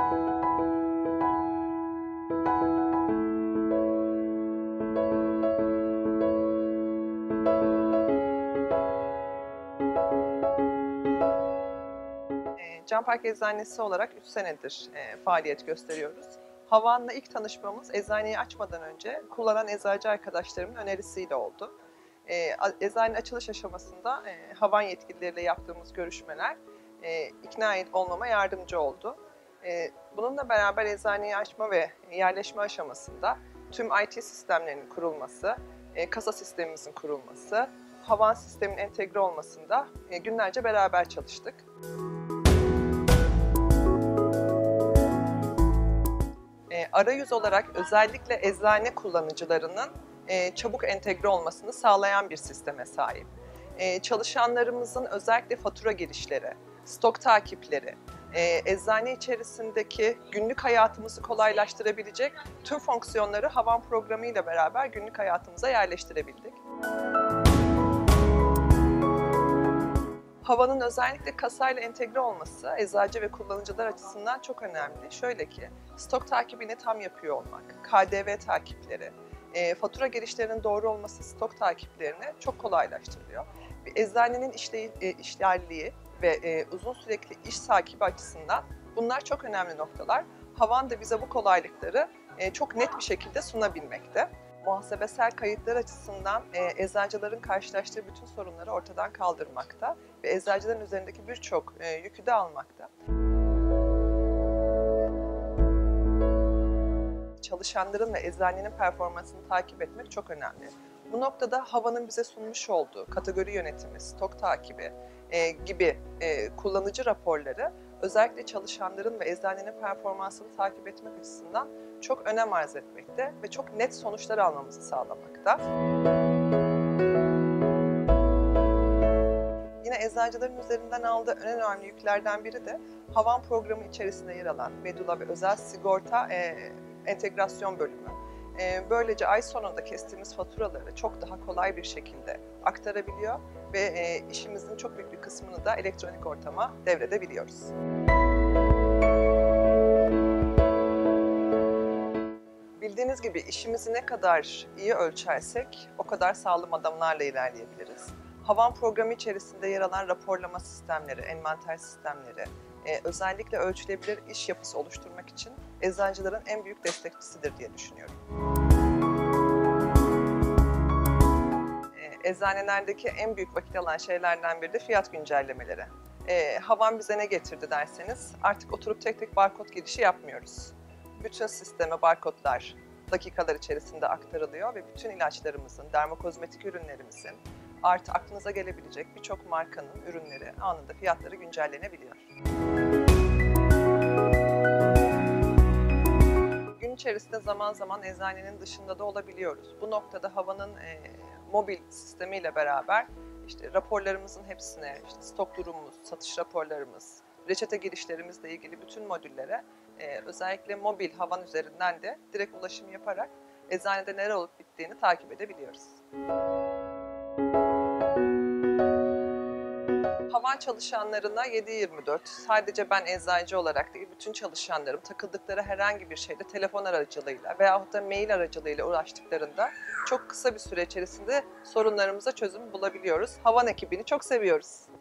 Can Park Eczanesi olarak 3 senedir faaliyet gösteriyoruz. Havan'la ilk tanışmamız eczaneyi açmadan önce kullanan eczacı arkadaşlarımın önerisiyle oldu. Eczanenin açılış aşamasında Havan yetkilileriyle yaptığımız görüşmeler ikna olmama yardımcı oldu. Bununla beraber eczaneyi açma ve yerleşme aşamasında tüm IT sistemlerinin kurulması, kasa sistemimizin kurulması, Havan sistemin entegre olmasında günlerce beraber çalıştık. Arayüz olarak özellikle eczane kullanıcılarının çabuk entegre olmasını sağlayan bir sisteme sahip. Çalışanlarımızın özellikle fatura girişleri, stok takipleri, eczane içerisindeki günlük hayatımızı kolaylaştırabilecek tüm fonksiyonları Havan programı ile beraber günlük hayatımıza yerleştirebildik. Havanın özellikle kasayla entegre olması eczacı ve kullanıcılar açısından çok önemli. Şöyle ki, stok takibini tam yapıyor olmak, KDV takipleri, fatura girişlerinin doğru olması stok takiplerini çok kolaylaştırıyor. Eczanenin işlerliği ve uzun sürekli iş takibi açısından bunlar çok önemli noktalar. Havan da bize bu kolaylıkları çok net bir şekilde sunabilmekte. Muhasebesel kayıtlar açısından eczacıların karşılaştığı bütün sorunları ortadan kaldırmakta ve eczacıların üzerindeki birçok yükü de almakta. Çalışanların ve eczanenin performansını takip etmek çok önemli. Bu noktada Havan'ın bize sunmuş olduğu kategori yönetimi, stok takibi gibi kullanıcı raporları özellikle çalışanların ve eczanenin performansını takip etmek açısından çok önem arz etmekte ve çok net sonuçlar almamızı sağlamakta. Yine eczacıların üzerinden aldığı en önemli yüklerden biri de Havan programı içerisinde yer alan Medula ve özel sigorta entegrasyon bölümü. Böylece ay sonunda kestiğimiz faturaları çok daha kolay bir şekilde aktarabiliyor ve işimizin çok büyük bir kısmını da elektronik ortama devredebiliyoruz. Bildiğiniz gibi işimizi ne kadar iyi ölçersek o kadar sağlam adımlarla ilerleyebiliriz. Havan programı içerisinde yer alan raporlama sistemleri, envanter sistemleri, özellikle ölçülebilir iş yapısı oluşturmak için eczacıların en büyük destekçisidir diye düşünüyorum. Eczanelerdeki en büyük vakit alan şeylerden biri de fiyat güncellemeleri. Havan bize ne getirdi derseniz artık oturup tek tek barkod girişi yapmıyoruz. Bütün sisteme barkodlar dakikalar içerisinde aktarılıyor ve bütün ilaçlarımızın, dermokozmetik ürünlerimizin artı aklınıza gelebilecek birçok markanın ürünleri anında fiyatları güncellenebiliyor. Gün içerisinde zaman zaman eczanenin dışında da olabiliyoruz. Bu noktada Havan'ın mobil sistemiyle beraber raporlarımızın hepsine, stok durumumuz, satış raporlarımız, reçete girişlerimizle ilgili bütün modüllere özellikle mobil Havan üzerinden de direkt ulaşım yaparak eczanede neler olup bittiğini takip edebiliyoruz. Havan çalışanlarına 7/24, sadece ben eczacı olarak değil, bütün çalışanlarım takıldıkları herhangi bir şeyde telefon aracılığıyla veyahut da mail aracılığıyla uğraştıklarında çok kısa bir süre içerisinde sorunlarımıza çözüm bulabiliyoruz. Havan ekibini çok seviyoruz.